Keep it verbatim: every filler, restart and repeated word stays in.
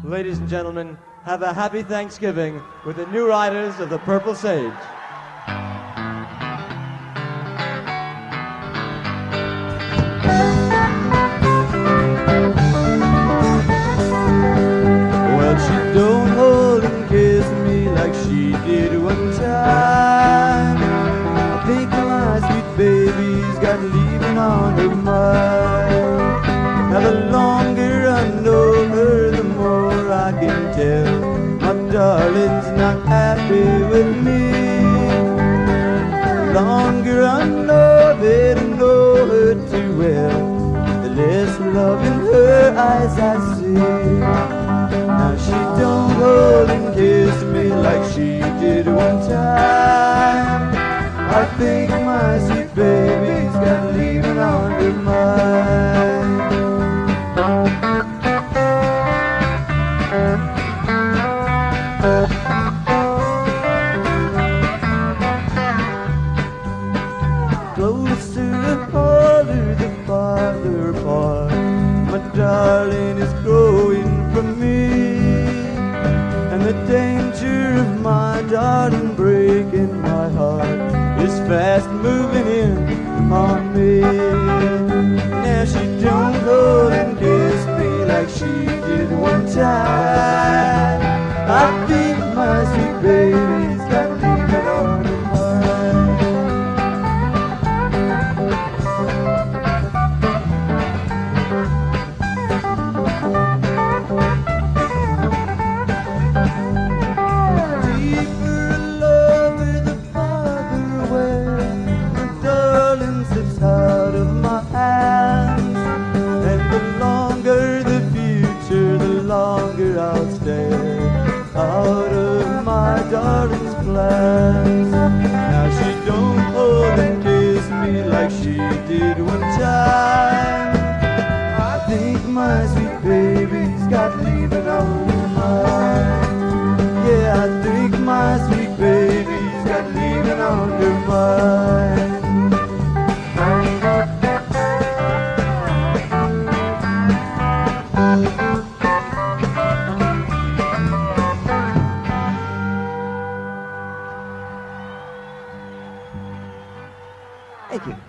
Ladies and gentlemen, have a happy Thanksgiving with the new riders of the Purple Sage. Well, she don't hold and kiss me like she did one time. I think my sweet baby's got leaving on her mind. Now the longer I know her, the more I can tell my darling's not happy with me. The longer I know her, to know her too well, the less love in her eyes I see. Now she don't hold and kiss me like she did one time. I think my sweet baby's got leaving on her mind. Closer the farther, the farther apart my darling is growing from me, and the danger of my darling breaking my heart is fast moving in on me. Now she don't hold and kiss me like she did one time. I think my sweet baby's got leaving on her mind. Deeper in love with the farther away the darling slips out of my hands, and the longer the future, the longer I'll stay out of my darling's plans. Now she don't hold and kiss me like she did one time. I think my sweet baby's got leaving on her mind. Yeah, I think my sweet baby's got leaving on her mind. Thank you.